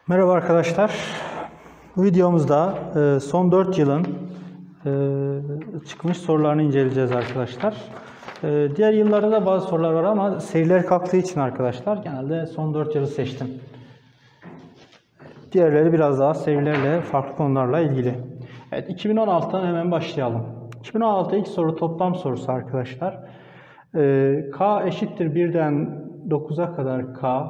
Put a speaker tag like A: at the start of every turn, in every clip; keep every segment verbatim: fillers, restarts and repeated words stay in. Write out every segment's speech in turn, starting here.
A: Merhaba arkadaşlar. Bu videomuzda e, son dört yılın e, çıkmış sorularını inceleyeceğiz arkadaşlar. E, diğer yıllarda da bazı sorular var ama seriler kalktığı için arkadaşlar genelde son dört yılı seçtim. Diğerleri biraz daha serilerle, farklı konularla ilgili. Evet, iki bin on altıdan hemen başlayalım. iki bin on altı ilk soru toplam sorusu arkadaşlar. E, K eşittir birden dokuza kadar K.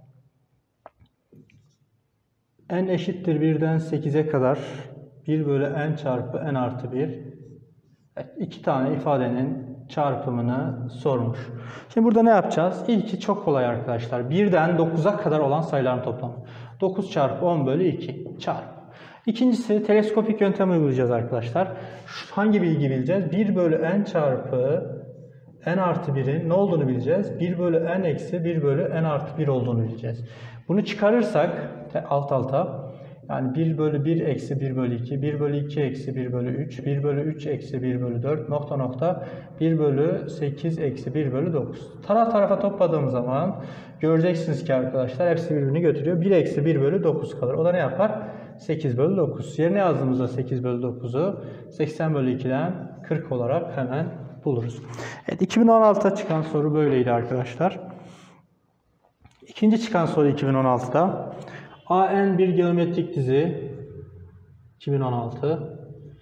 A: N eşittir birden sekize kadar bir bölü n çarpı n artı bir. Evet, iki tane ifadenin çarpımını sormuş. Şimdi burada ne yapacağız? İlki çok kolay arkadaşlar. birden dokuza kadar olan sayıların toplamı. dokuz çarpı on bölü iki çarpı. İkincisi teleskopik yöntem uygulayacağız arkadaşlar. Şu, hangi bilgi bileceğiz? bir bölü n çarpı n artı birin ne olduğunu bileceğiz. bir bölü n eksi bir bölü n artı bir olduğunu bileceğiz. Bunu çıkarırsak alt alta yani bir bölü bir eksi bir bölü iki, bir bölü iki eksi bir bölü üç, bir bölü üç eksi bir bölü dört nokta nokta bir bölü sekiz eksi bir bölü dokuz. Taraf tarafa topladığım zaman göreceksiniz ki arkadaşlar hepsi birbirini götürüyor. bir eksi bir bölü dokuz kalır. O da ne yapar? sekiz bölü dokuz. Yerine yazdığımızda sekiz bölü dokuzu seksen bölü ikiden kırk olarak hemen buluruz. Evet, iki bin on altıda çıkan soru böyleydi arkadaşlar. İkinci çıkan soru iki bin on altıda. A N bir geometrik dizi. iki bin on altı.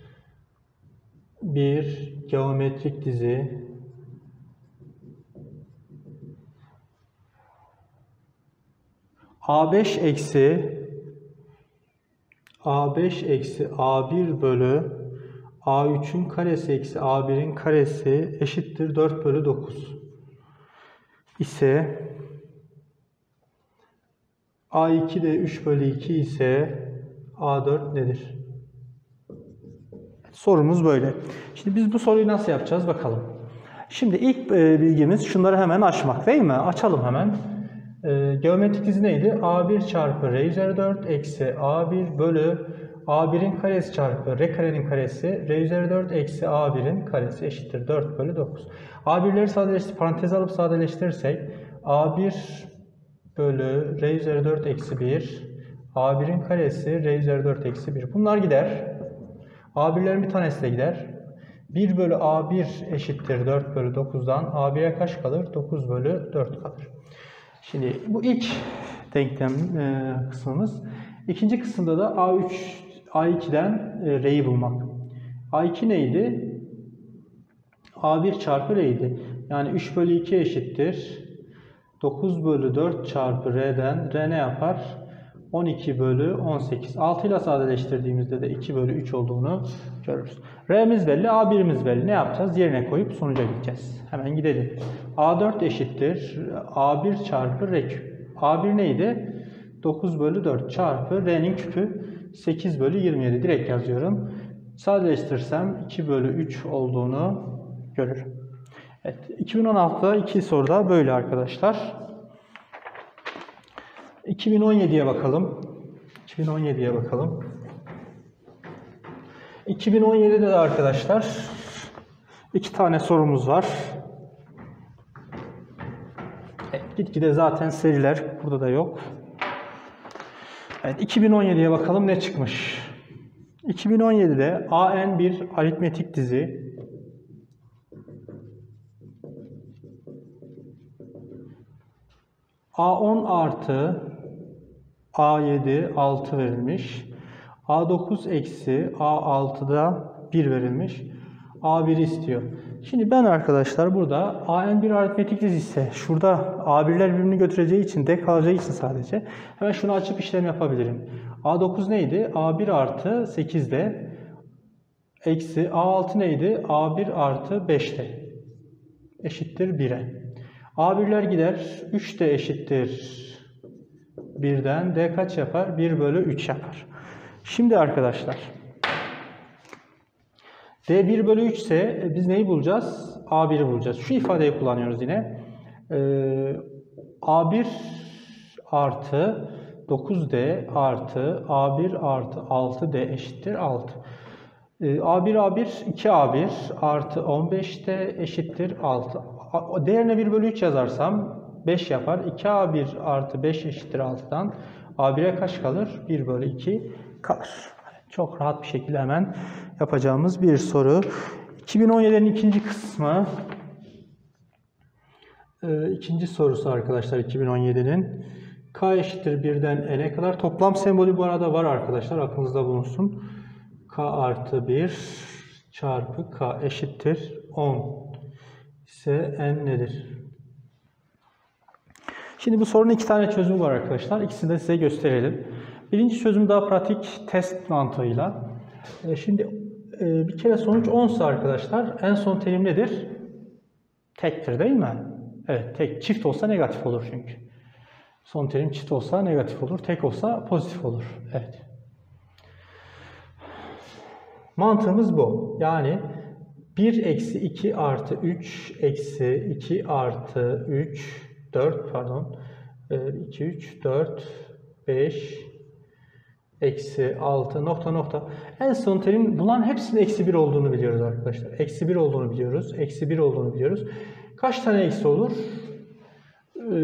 A: Bir geometrik dizi. A beş eksi A beş eksi A bir bölü A üçün karesi eksi A birin karesi eşittir dört bölü dokuz ise A iki de üç bölü iki ise A dört nedir? Sorumuz böyle. Şimdi biz bu soruyu nasıl yapacağız bakalım. Şimdi ilk bilgimiz şunları hemen açmak değil mi? Açalım hemen. E, geometrik dizi neydi? A bir çarpı R üzeri dört eksi A bir bölü A birin karesi çarpı R karenin karesi R üzeri dört eksi A birin karesi eşittir dört bölü dokuz. A birleri sadeleştir, parantez alıp sadeleştirirsek A bir bölü R üzeri dört eksi bir A birin karesi R üzeri dört eksi bir. Bunlar gider. A birlerin bir tanesi de gider. bir bölü A bir eşittir dört bölü dokuzdan A bire kaç kalır? dokuz bölü dört kalır. Şimdi bu ilk denklem e, kısmımız. İkinci kısımda da A üç, A iki'den e, R'yi bulmak. A iki neydi? A bir çarpı R'ydi. Yani üç bölü iki eşittir dokuz bölü dört çarpı R'den R ne yapar? on iki bölü on sekiz. altı ile sadeleştirdiğimizde de iki bölü üç olduğunu görürüz. R'miz belli, A bir'imiz belli. Ne yapacağız? Yerine koyup sonuca gideceğiz. Hemen gidelim. A dört eşittir A bir çarpı R küp. A bir neydi? dokuz bölü dört çarpı R'nin küpü sekiz bölü yirmi yedi. Direkt yazıyorum. Sadeleştirirsem iki bölü üç olduğunu görürüm. Evet, iki bin on altıda iki soruda böyle arkadaşlar. iki bin on yedi'ye bakalım. iki bin on yedi'ye bakalım. iki bin on yedi'de de arkadaşlar iki tane sorumuz var. Evet, gitgide zaten seriler burada da yok. Evet, iki bin on yedi'ye bakalım ne çıkmış. iki bin on yedi'de A N bir aritmetik dizi. A on artı A yedi altı verilmiş. A dokuz eksi A altı'da bir verilmiş. A bir istiyor. Şimdi ben arkadaşlar burada A N bir aritmetik dizi ise şurada A bir'ler birbirini götüreceği için D kalacağı için sadece hemen şunu açıp işlem yapabilirim. A dokuz neydi? A bir artı sekiz'de eksi A altı neydi? A bir artı beş'te eşittir bir'e. A bir'ler gider. üç de eşittir bir'den. D kaç yapar? bir bölü üç yapar. Şimdi arkadaşlar D bir bölü üç ise biz neyi bulacağız? A bir'i bulacağız. Şu ifadeyi kullanıyoruz yine. Ee, A bir artı dokuz D artı A bir artı altı D eşittir altı. Ee, A bir A bir iki A bir artı on beş D eşittir altı. Değerine bir bölü üç yazarsam beş yapar. iki A bir artı beş eşittir altı'dan A bir'e kaç kalır? bir bölü iki kalır. Çok rahat bir şekilde hemen yapacağımız bir soru. iki bin on yedi'nin ikinci kısmı. Ee, ikinci sorusu arkadaşlar iki bin on yedi'nin. K eşittir bir'den n'e kadar. Toplam sembolü bu arada var arkadaşlar. Aklınızda bulunsun. K artı bir çarpı K eşittir on ise n nedir? Şimdi bu sorunun iki tane çözümü var arkadaşlar. İkisini de size gösterelim. Birinci çözüm daha pratik test mantığıyla. E, şimdi e, bir kere sonuç on ise arkadaşlar en son terim nedir? Tektir değil mi? Evet, tek. Çift olsa negatif olur çünkü. Son terim çift olsa negatif olur. Tek olsa pozitif olur. Evet. Mantığımız bu. Yani bir eksi iki artı üç eksi iki artı üç dört pardon iki, üç, dört, beş eksi altı nokta nokta. En son terim bunların hepsinin eksi bir olduğunu biliyoruz arkadaşlar. Eksi bir olduğunu biliyoruz. Eksi bir olduğunu biliyoruz. Kaç tane eksi olur? Ee,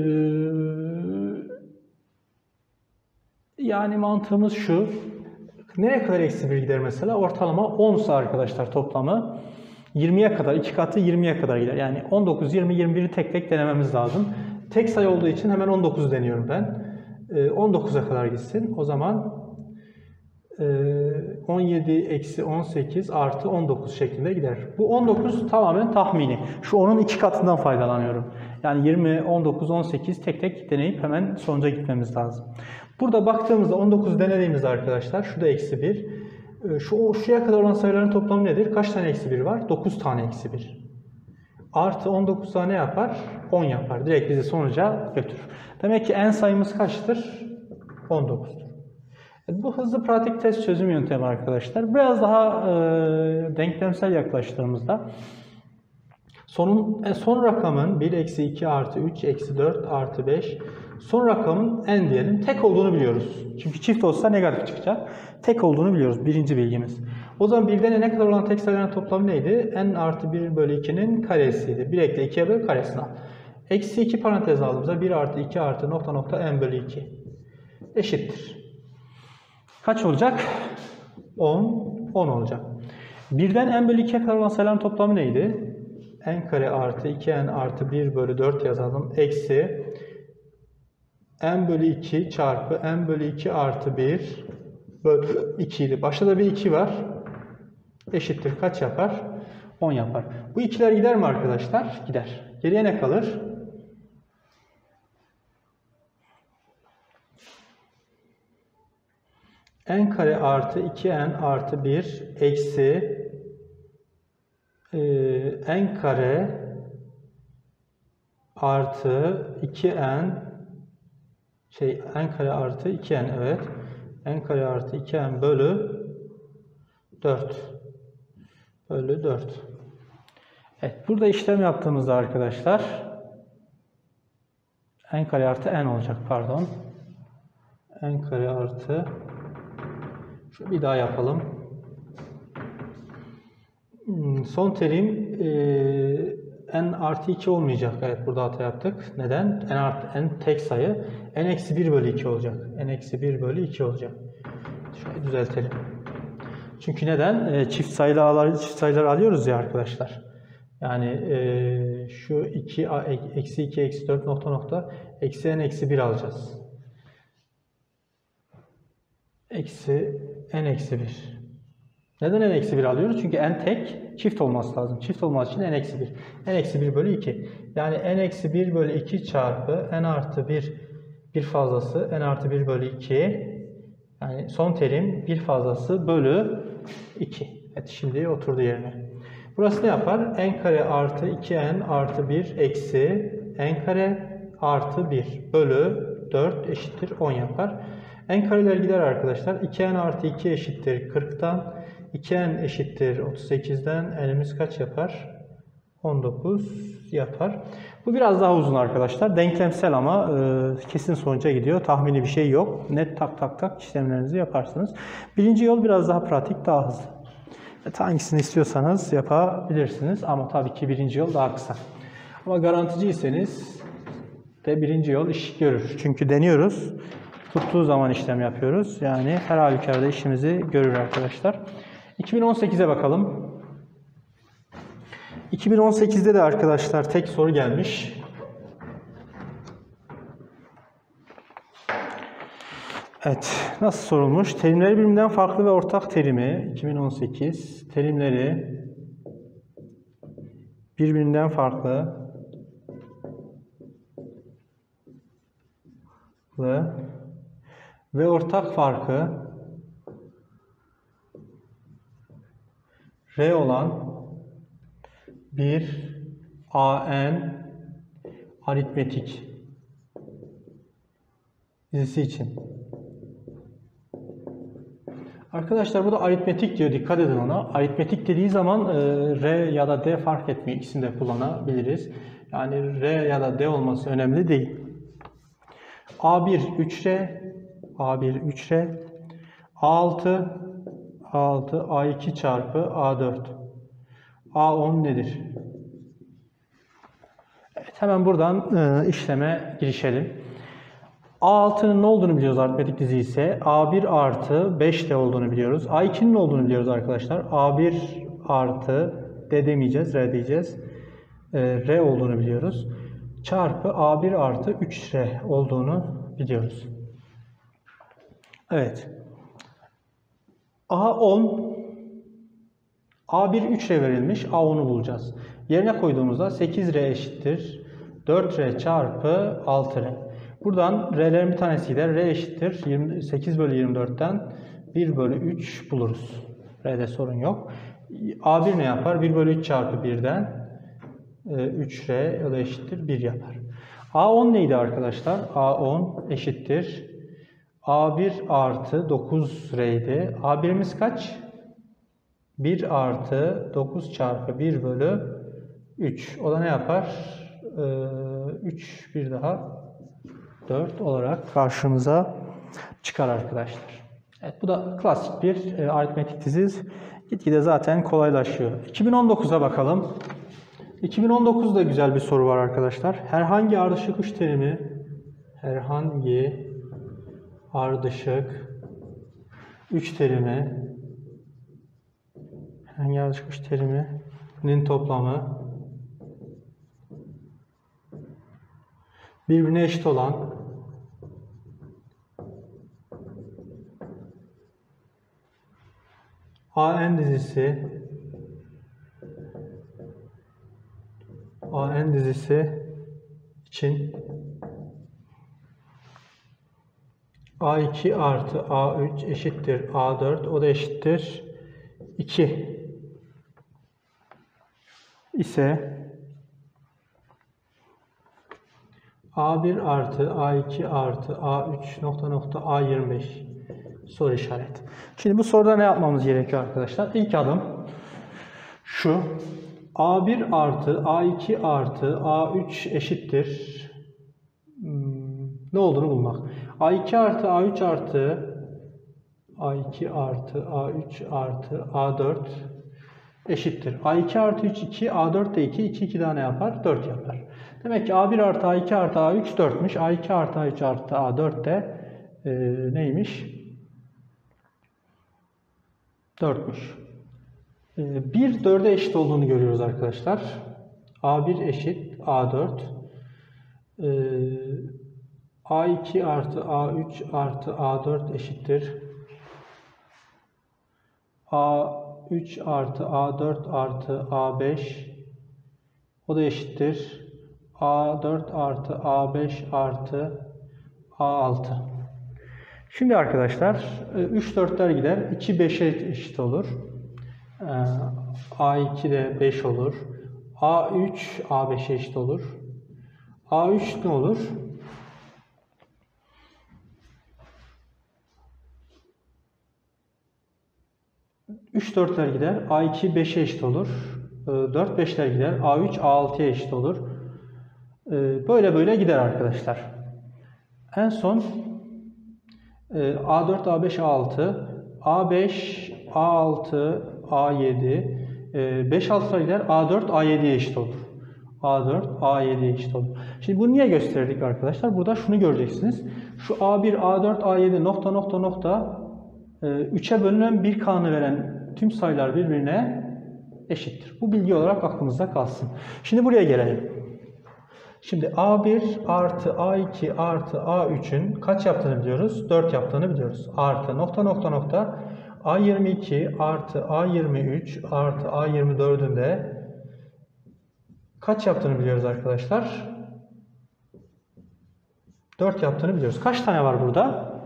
A: yani mantığımız şu. Nereye kadar eksi bir gider mesela? Ortalama on ise arkadaşlar toplamı yirmi'ye kadar, iki katı yirmi'ye kadar gider. Yani on dokuz, yirmi, yirmi bir'i tek tek denememiz lazım. Tek sayı olduğu için hemen on dokuz deniyorum ben. on dokuz'a kadar gitsin. O zaman on yedi eksi on sekiz artı on dokuz şeklinde gider. Bu on dokuz tamamen tahmini. Şu onun iki katından faydalanıyorum. Yani yirmi, on dokuz, on sekiz tek tek deneyip hemen sonuca gitmemiz lazım. Burada baktığımızda on dokuz denediğimizde arkadaşlar şurada eksi bir. Şu şuraya kadar olan sayıların toplamı nedir? Kaç tane eksi bir var? dokuz tane eksi bir. Artı on dokuz tane yapar? on yapar. Direkt bizi sonuca götürür. Demek ki n sayımız kaçtır? on dokuz'dur. Bu hızlı pratik test çözüm yöntemi arkadaşlar. Biraz daha e, denklemsel yaklaştığımızda sonun, e, son rakamın bir eksi iki artı üç eksi dört artı beş son rakamın n diyelim. Tek olduğunu biliyoruz. Çünkü çift olsa negatif çıkacak. Tek olduğunu biliyoruz. Birinci bilgimiz. O zaman birden n'e kadar olan tek sayıların toplamı neydi? N artı bir bölü iki'nin karesiydi. bir ekle iki'ye böl karesini al. Eksi iki parantez aldığımızda bir artı iki artı nokta nokta n bölü iki eşittir. Kaç olacak? on, on olacak. birden n bölü iki'ye kadar olan sayıların toplamı neydi? N kare artı iki n artı bir bölü dört yazalım. Eksi n bölü iki çarpı n bölü iki artı bir bölü iki idi. Başta da bir iki var. Eşittir. Kaç yapar? on yapar. Bu ikiler gider mi arkadaşlar? Gider. Geriye ne kalır? N kare artı iki n artı bir eksi e, n kare artı iki n şey n kare artı iki n evet. N kare artı iki n bölü dört. Bölü dört. Evet, burada işlem yaptığımızda arkadaşlar n kare artı n olacak pardon. N kare artı şu bir daha yapalım. Son terim e, n artı iki olmayacak. Evet, burada hata yaptık. Neden? N artı n tek sayı. N eksi bir bölü iki olacak. N eksi bir bölü iki olacak. Şöyle düzeltelim. Çünkü neden? E, çift sayılar çift sayılar alıyoruz ya arkadaşlar. Yani e, şu iki eksi iki eksi dört nokta nokta eksi n eksi bir alacağız. Eksi n eksi bir. Neden n eksi bir alıyoruz? Çünkü n tek, çift olması lazım. Çift olması için n eksi bir. N eksi bir bölü iki. Yani n eksi bir bölü iki çarpı n artı bir bir fazlası n artı bir bölü iki. Yani son terim bir fazlası bölü iki. Evet, şimdi oturdu yerine. Burası ne yapar? N kare artı iki n artı bir eksi n kare artı bir bölü dört eşittir on yapar. N kareler gider arkadaşlar. iki n artı iki eşittir kırk'tan. iki n eşittir otuz sekiz'den. N'imiz kaç yapar? on dokuz yapar. Bu biraz daha uzun arkadaşlar. Denklemsel ama e, kesin sonuca gidiyor. Tahmini bir şey yok. Net tak tak tak işlemlerinizi yaparsınız. Birinci yol biraz daha pratik, daha hızlı. Evet, hangisini istiyorsanız yapabilirsiniz. Ama tabii ki birinci yol daha kısa. Ama garanticiyseniz de birinci yol iş görür. Çünkü deniyoruz. tuttuğu zaman işlem yapıyoruz. Yani her halükarda işimizi görür arkadaşlar. iki bin on sekize bakalım. iki bin on sekizde de arkadaşlar tek soru gelmiş. Evet, nasıl sorulmuş? Terimleri birbirinden farklı ve ortak terimi iki bin on sekiz terimleri birbirinden farklı ve ortak farkı R olan bir A N aritmetik dizisi için. Arkadaşlar burada aritmetik diyor. Dikkat edin ona. Aritmetik dediği zaman e, R ya da D fark etmiyor. İkisini de kullanabiliriz. Yani R ya da D olması önemli değil. A bir üç R, A bir üç R, A altı, A altı, A iki çarpı A dört. A on nedir? Evet, hemen buradan e, işleme girişelim. A altının ne olduğunu biliyoruz aritmetik dizi ise. A bir artı beş D olduğunu biliyoruz. A ikinin ne olduğunu biliyoruz arkadaşlar. A bir artı D demeyeceğiz, R diyeceğiz. E, R olduğunu biliyoruz. Çarpı A bir artı üç R olduğunu biliyoruz. Evet. A on, A bir üç R verilmiş. A on'u bulacağız. Yerine koyduğumuzda sekiz R eşittir dört R çarpı altı R. Buradan R'lerin bir tanesi gider. R eşittir yirmi sekiz bölü yirmi dört'ten bir bölü üç buluruz. R'de sorun yok. A bir ne yapar? bir bölü üç çarpı bir'den üç R ya da eşittir bir yapar. A on neydi arkadaşlar? A on eşittir A bir artı dokuz R idi. A bir'imiz kaç? bir artı dokuz çarpı bir bölü üç. O da ne yapar? üç bir daha dört olarak karşımıza çıkar arkadaşlar. Evet, bu da klasik bir e, aritmetik dizi. Gitgide zaten kolaylaşıyor. iki bin on dokuz'a bakalım. iki bin on dokuz'da güzel bir soru var arkadaşlar. Herhangi ardışık üç terimi herhangi ardışık üç terimi herhangi ardışık üç teriminin toplamı birbirine eşit olan A N dizisi A N dizisi için A iki artı A üç eşittir A dört, o da eşittir iki ise A bir artı A iki artı A üç nokta nokta A yirmi beş soru işareti. Şimdi bu soruda ne yapmamız gerekiyor arkadaşlar? İlk adım şu. A bir artı A iki artı A üç eşittir hmm, ne olduğunu bulmak. A iki artı A üç artı A iki artı A üç artı A dört eşittir. A iki artı üç iki, A dört de iki, iki iki daha ne yapar? dört yapar. Demek ki A bir artı A iki artı A üç dört'müş. A iki artı A üç artı A dört de e, neymiş? dört'müş. E, bir dört'e eşit olduğunu görüyoruz arkadaşlar. A bir eşit A dört. E, A iki artı A üç artı A dört eşittir A üç artı A dört artı A beş, o da eşittir A dört artı A beş artı A altı. Şimdi arkadaşlar üç dört'ler gider. iki beş'e eşit olur. A iki de beş olur. A üç A beş'e eşit olur. A üç ne olur? üç dört'ler gider. A iki beş'e eşit olur. dört beş'ler gider. A üç A altı'ya eşit olur. Böyle böyle gider arkadaşlar. En son A dört, A beş, A altı, A beş, A altı, A yedi, beş altı'lar gider. A dört A yedi'ye eşit olur. A dört A yedi'ye eşit olur. Şimdi bunu niye gösterdik arkadaşlar? Burada şunu göreceksiniz. Şu A bir, A dört, A yedi nokta nokta nokta üçe bölünen bir K'nı veren tüm sayılar birbirine eşittir. Bu bilgi olarak aklımızda kalsın. Şimdi buraya gelelim. Şimdi A bir artı A iki artı A üçün kaç yaptığını biliyoruz? dört yaptığını biliyoruz. Artı nokta nokta nokta A yirmi iki artı A yirmi üç artı A yirmi dörd'ün de kaç yaptığını biliyoruz arkadaşlar? dört yaptığını biliyoruz. Kaç tane var burada?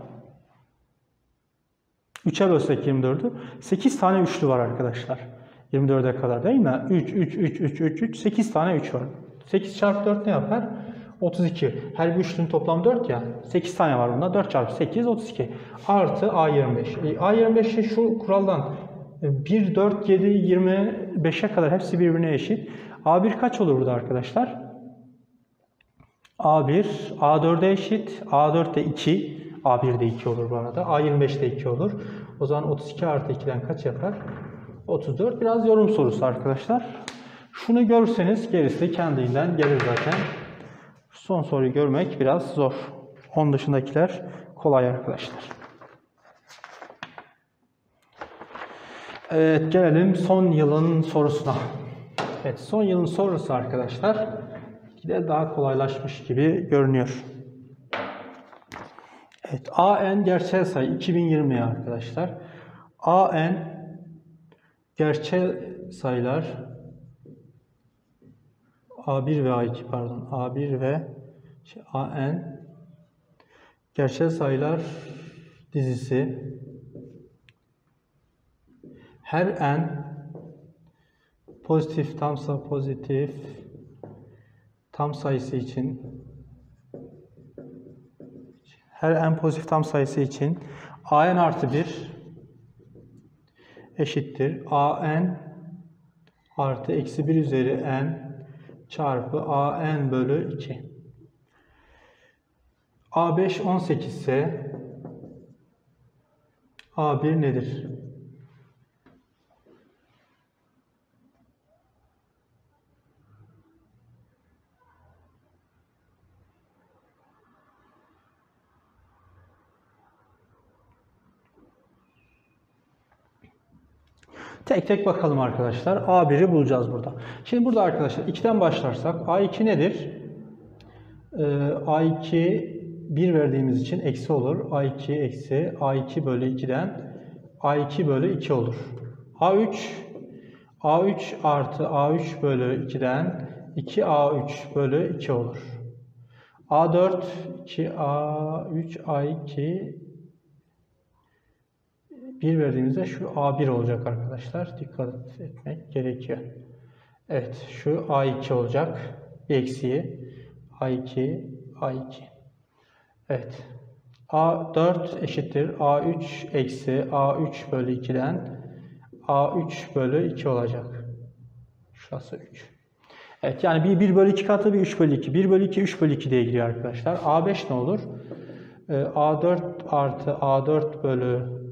A: üçe bölsek yirmi dörd'ü. sekiz tane üçlü var arkadaşlar. yirmi dörd'e kadar değil mi? üç, üç, üç, üç, üç, üç, sekiz tane üç var. sekiz çarpı dört ne yapar? otuz iki. Her bir üçlünün toplam dört ya. sekiz tane var bunda. dört çarpı sekiz, otuz iki. Artı A yirmi beş. E, A yirmi beş'i şu kuraldan bir, dört, yedi, yirmi beş'e kadar hepsi birbirine eşit. A bir kaç olur burada arkadaşlar? A bir, A dört'e eşit. A dört de iki. A bir de iki olur bu arada. A yirmi beş de iki olur. O zaman otuz iki artı iki'den kaç yapar? otuz dört. Biraz yorum sorusu arkadaşlar. Şunu görürseniz gerisi de kendiliğinden gelir zaten. Son soruyu görmek biraz zor. Onun dışındakiler kolay arkadaşlar. Evet, gelelim son yılın sorusuna. Evet, son yılın sorusu arkadaşlar de daha kolaylaşmış gibi görünüyor. Evet, A N gerçel sayı iki bin yirmi arkadaşlar. A N gerçel sayılar A bir ve A iki pardon. A bir ve şey, A N gerçel sayılar dizisi her n pozitif tamsa pozitif tam sayısı için her n pozitif tam sayısı için A N artı bir eşittir A N artı eksi bir üzeri n çarpı A N bölü iki. A beş on sekiz ise A bir nedir? Tek tek bakalım arkadaşlar. A bir'i bulacağız burada. Şimdi burada arkadaşlar iki'den başlarsak A iki nedir? Ee, A iki bir verdiğimiz için eksi olur. A iki eksi A iki bölü iki'den A iki bölü iki olur. A üç A üç artı A üç bölü iki'den iki A üç bölü iki olur. A dört iki A üç A iki bir verdiğimizde şu A bir olacak arkadaşlar. Dikkat etmek gerekiyor. Evet, şu A iki olacak. Bir eksiği A iki A iki. Evet. A dört eşittir A üç eksi A üç bölü iki'den A üç bölü iki olacak. Şurası üç. Evet, yani bir 1 bölü iki katı bir üç bölü iki. bir bölü iki üç bölü iki diye gidiyor arkadaşlar. A beş ne olur? A dört artı A dört bölü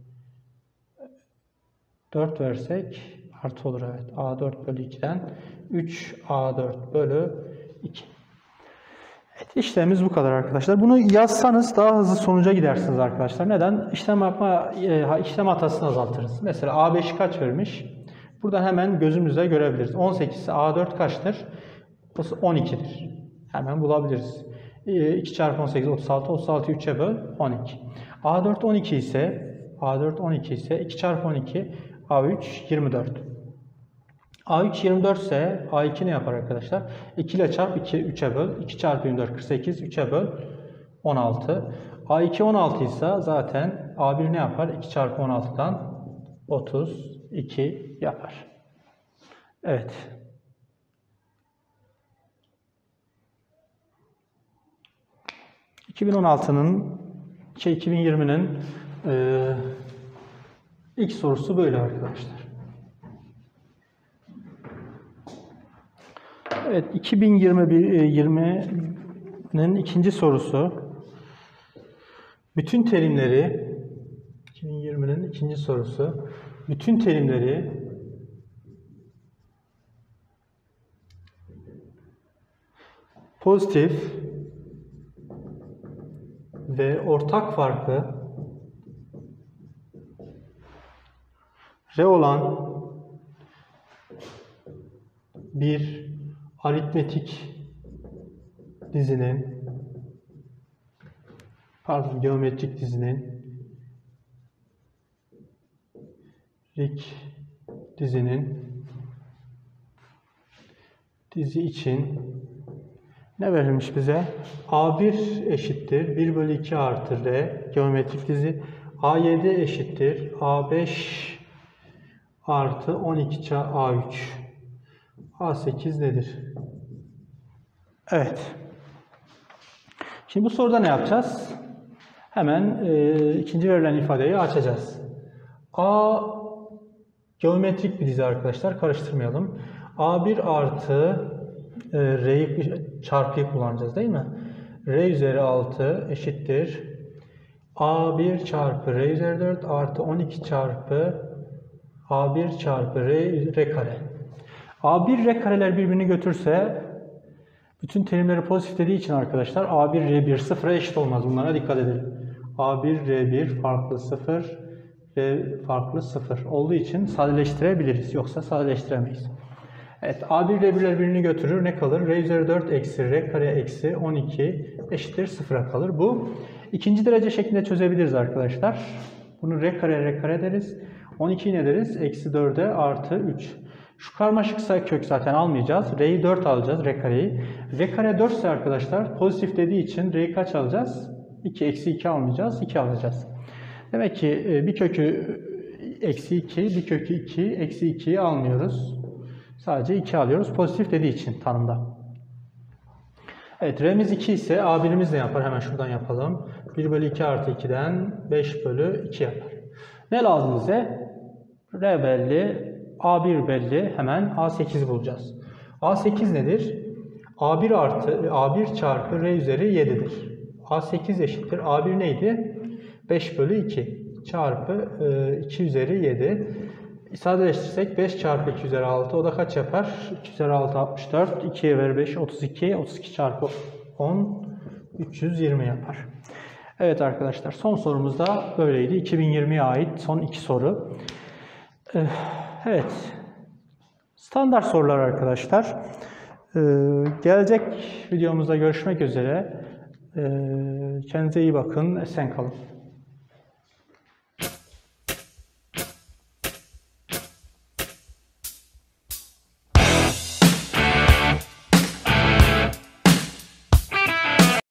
A: dört versek artı olur, evet. A dört bölü iki'den üç A dört bölü iki. Evet, işlemimiz bu kadar arkadaşlar. Bunu yazsanız daha hızlı sonuca gidersiniz arkadaşlar. Neden? İşlem yapma, işlem hatasını azaltırız. Mesela A beş kaç vermiş? Buradan hemen gözümüzle görebiliriz. on sekiz ise A dört kaçtır? on iki'dir. Hemen bulabiliriz. iki çarpı on sekiz otuz altı. otuz altıyı üç'e böl on iki. A dört on iki ise A dört on iki ise iki çarpı on iki A üç yirmi dört. A üç yirmi dört ise A iki ne yapar arkadaşlar? iki ile çarp iki üç'e böl. iki çarpı yirmi dört kırk sekiz. üç'e böl on altı. A iki on altı ise zaten A bir ne yapar? iki çarpı on altı'dan otuz iki yapar. Evet. iki bin on altı'nın şey iki bin yirmi'nin e, ilk sorusu böyle arkadaşlar. Evet, iki bin yirmi'nin ikinci sorusu. Bütün terimleri iki bin yirmi'nin ikinci sorusu. Bütün terimleri pozitif ve ortak farkı R olan bir aritmetik dizinin pardon geometrik dizinin rik dizinin dizi için ne verilmiş bize? A bir eşittir bir bölü iki artı R geometrik dizi. A yedi eşittir A beş artı on iki A üç. A sekiz nedir? Evet. Şimdi bu soruda ne yapacağız? Hemen e, ikinci verilen ifadeyi açacağız. A geometrik bir dizi arkadaşlar. Karıştırmayalım. A bir artı e, R'yi çarpıyı kullanacağız değil mi? R üzeri altı eşittir A bir çarpı R üzeri dört artı on iki çarpı A bir çarpı R, R kare. A bir R kareler birbirini götürse bütün terimleri pozitif dediği için arkadaşlar A bir R bir sıfıra eşit olmaz. Bunlara dikkat edelim. A bir R bir farklı sıfır, R farklı sıfır olduğu için sadeleştirebiliriz. Yoksa sadeleştiremeyiz. Evet, A bir R birler birbirini götürür. Ne kalır? R üzeri dört eksi R kare eksi on iki eşittir sıfıra kalır. Bu ikinci derece şeklinde çözebiliriz arkadaşlar. Bunu R kare R kare deriz. on ikiyi ne deriz? Eksi dörde artı üç. Şu karmaşıksa kök zaten almayacağız. R'yi dört alacağız. R kareyi. R kare dört ise arkadaşlar pozitif dediği için R'yi kaç alacağız? iki. Eksi iki almayacağız. iki alacağız. Demek ki bir kökü eksi iki, bir kökü iki, eksi ikiyi almıyoruz. Sadece iki alıyoruz. Pozitif dediği için tanımda. Evet, R'miz iki ise A birimiz ne yapar? Hemen şuradan yapalım. bir bölü iki artı iki'den beş bölü iki yapar. Ne lazım bize? R belli, A bir belli. Hemen A sekiz bulacağız. A sekiz nedir? A bir artı A bir çarpı R üzeri yedi'dir. A sekiz eşittir. A bir neydi? beş bölü iki çarpı iki üzeri yedi. Sadeleştirirsek beş çarpı iki üzeri altı. O da kaç yapar? iki üzeri altı altmış dört. iki'ye ver beş otuz iki. otuz iki çarpı on üç yüz yirmi yapar. Evet arkadaşlar, son sorumuz da böyleydi. iki bin yirmi'ye ait son iki soru. Evet. Standart sorular arkadaşlar. Gelecek videomuzda görüşmek üzere. Kendinize iyi bakın. Esen kalın.